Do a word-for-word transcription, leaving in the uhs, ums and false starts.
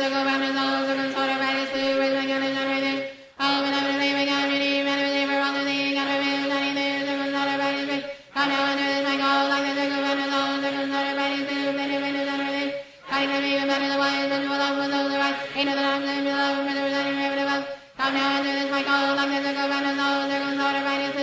Come now, under this my call, like this, go round the soul, there goes all the right,